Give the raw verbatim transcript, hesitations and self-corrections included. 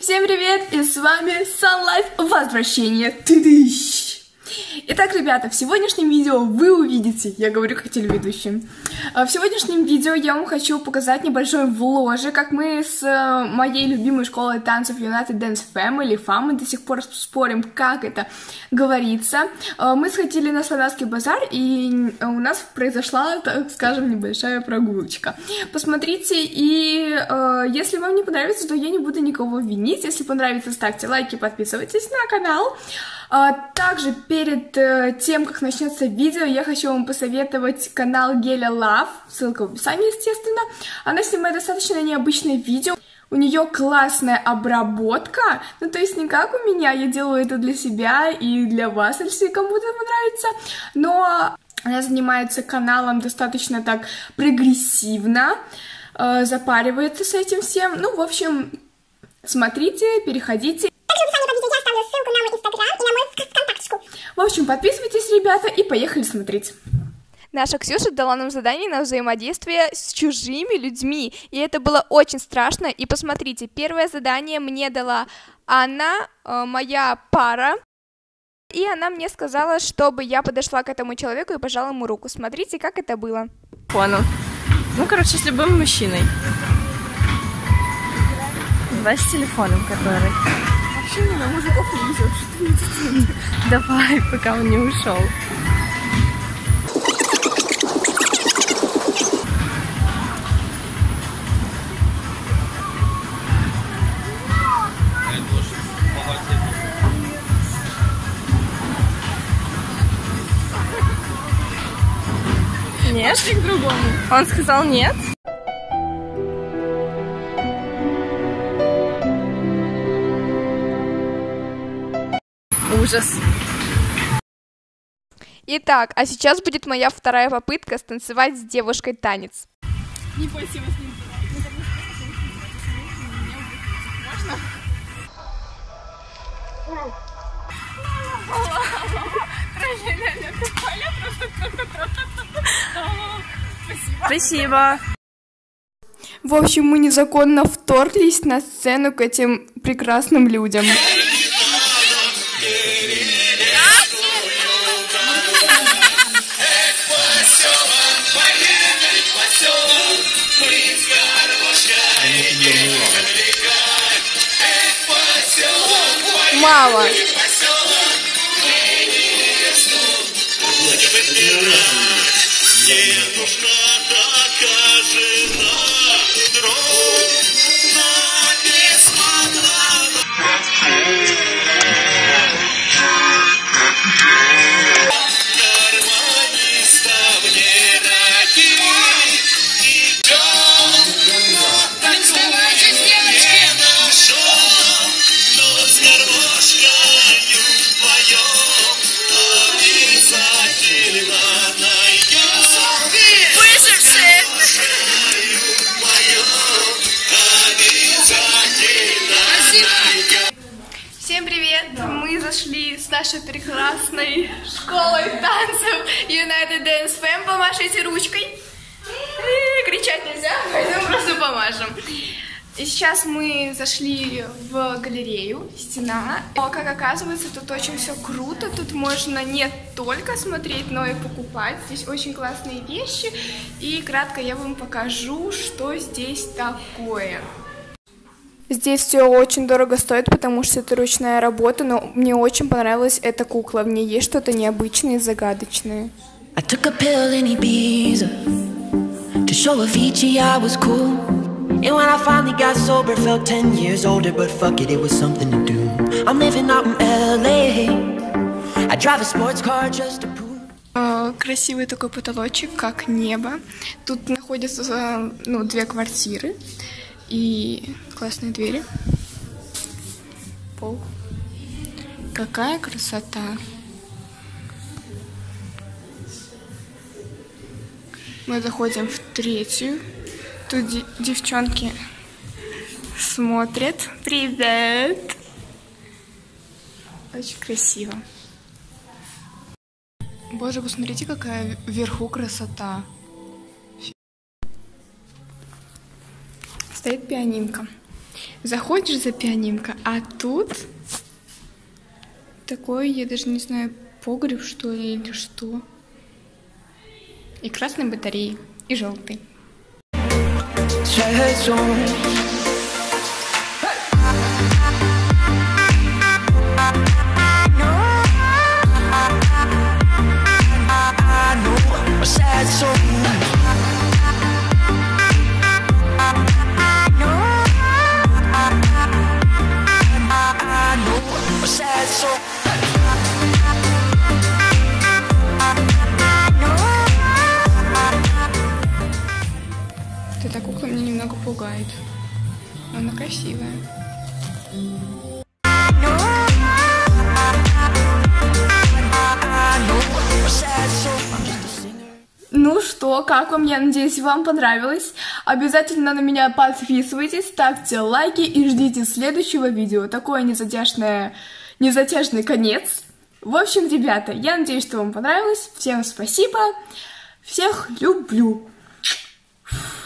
Всем привет, и с вами Sunlife Возвращение. Ты-дыщ! Итак, ребята, в сегодняшнем видео вы увидите, я говорю как телеведущий, в сегодняшнем видео я вам хочу показать небольшой вложик, как мы с моей любимой школой танцев United Dance Family, фам, мы до сих пор спорим, как это говорится. Мы сходили на Славянский базар, и у нас произошла, так скажем, небольшая прогулочка. Посмотрите, и если вам не понравится, то я не буду никого винить. Если понравится, ставьте лайки, подписывайтесь на канал. Также перед тем, как начнется видео, я хочу вам посоветовать канал Геля Love, ссылка в описании, естественно. Она снимает достаточно необычные видео, у нее классная обработка, ну то есть не как у меня, я делаю это для себя и для вас, если кому-то понравится, но она занимается каналом достаточно так прогрессивно, запаривается с этим всем, ну в общем, смотрите, переходите. В общем, подписывайтесь, ребята, и поехали смотреть. Наша Ксюша дала нам задание на взаимодействие с чужими людьми, и это было очень страшно. И посмотрите, первое задание мне дала Анна, э, моя пара, и она мне сказала, чтобы я подошла к этому человеку и пожала ему руку. Смотрите, как это было. Понял. Ну, короче, с любым мужчиной. Давай с телефоном, который... Вообще не, мужиков не везет, что ты не тут. Давай, пока он не ушел. Нет? Пошли к другому. Он сказал нет? Ужас. Итак, а сейчас будет моя вторая попытка станцевать с девушкой танец. Не бойся его с ним. Можно? Спасибо. В общем, мы незаконно вторглись на сцену к этим прекрасным людям. Мало. Всем привет! Мы зашли с нашей прекрасной школой танцев United Dance Family. Помашите ручкой. Кричать нельзя, пойдем просто помашем. И сейчас мы зашли в галерею, стена. Но, как оказывается, тут очень все круто. Тут можно не только смотреть, но и покупать. Здесь очень классные вещи. И кратко я вам покажу, что здесь такое. Здесь все очень дорого стоит, потому что это ручная работа, но мне очень понравилась эта кукла. В ней есть что-то необычное и загадочное. I took a pill in Ibiza to show Avicii I was cool. And when I finally got sober, felt ten years older, but fuck it, it was something to do. I'm living out in L A. I drive a sports car just to prove. Красивый такой потолочек, как небо. Тут находятся, ну, две квартиры. И классные двери. Пол. Какая красота. Мы заходим в третью. Тут девчонки смотрят. Привет! Очень красиво. Боже, посмотрите, какая вверху красота. Стоит пианинка. заходишь за пианинко, а тут такой, я даже не знаю, погреб, что ли, или что. И красные батареи, и желтый. Эта кукла меня немного пугает. Но она красивая. Ну что, как вам? Я надеюсь, вам понравилось. Обязательно на меня подписывайтесь, ставьте лайки и ждите следующего видео. Такое незатяжное, незатяжный конец. В общем, ребята, я надеюсь, что вам понравилось. Всем спасибо. Всех люблю.